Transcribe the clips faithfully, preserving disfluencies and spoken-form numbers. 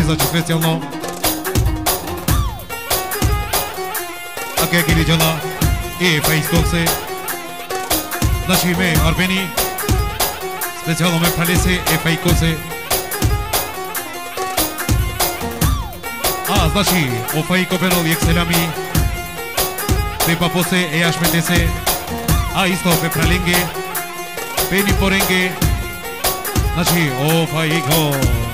значи специјално. Аке Гилиџана и Фајскоксе. Значи ме Арбени. Специјално ме Пралесе и Фајкосе. А, значи, о Фајко Берол и Екселами. Пепа Посе и Ашметесе. А исто пе Праленге. Пени Поренге. Значи, о Фајко.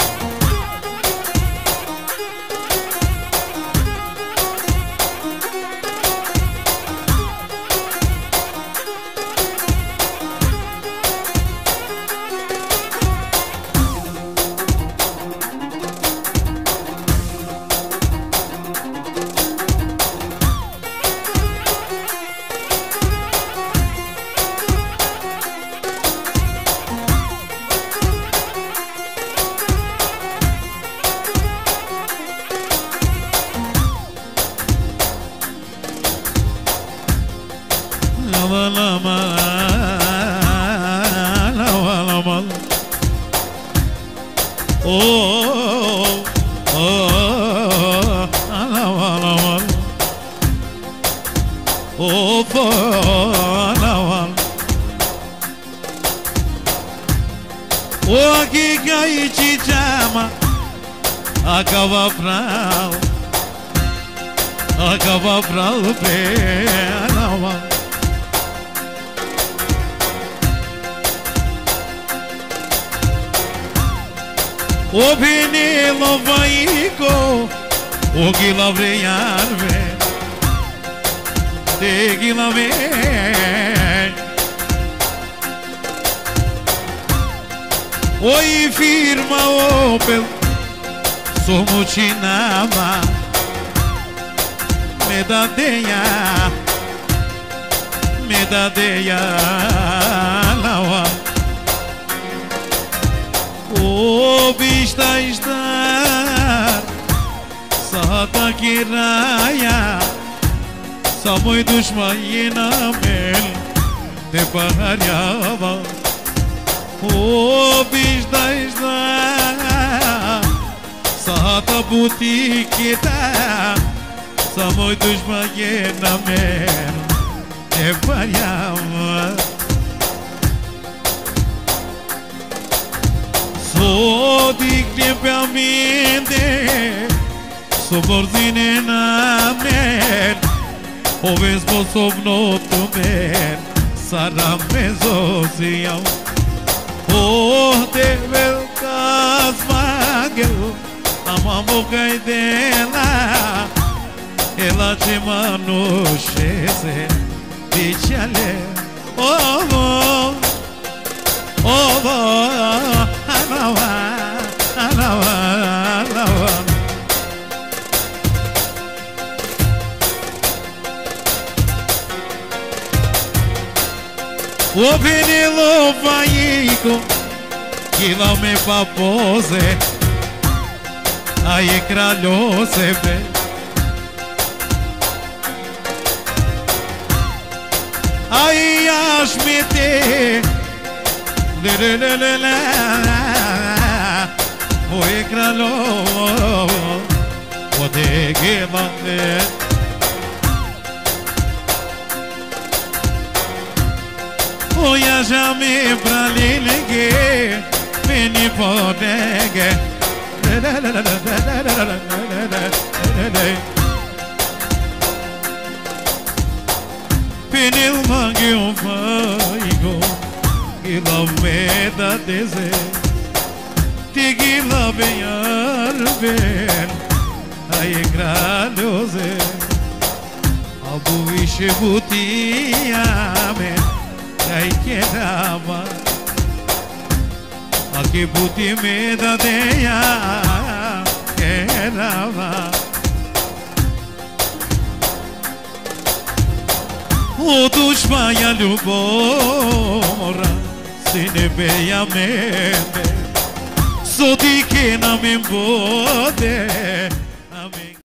Acaba bravo, acaba bravo pena. O vinilo Faico, o que lavreiarme, de que lavei. Oi firma Opel. Somos Chinama, medadeia, medadeia, lawa. O vista estar, sata kiraya, samoi dushmayina mel, te pahariava. O vista estar. Sata butikita, samoi dushmayena men, te pariava. So digni pe minte, so borzine na men, o vezi posobnotu men, sara mezosiau. O te velkas magel. Ama boca dela, ela te manușeze, dicele, oh, oh, oh, oh, anawa, anawa, anawa. O vinilo Faico, que não me papose. Ai kraljo sebe, ai Ashmete, le le le le le, oi kraljo, o de gemane. Oi ajame pralinge, meni podege. Penil mangi um Faico, que la meda deze, tigi la beyar ben, ai grandioze, abu işe butiyame, ai kedava. Aki buti meda deya kerava. O dușmania ljubomora sine beja mene, sodi ke nam im bode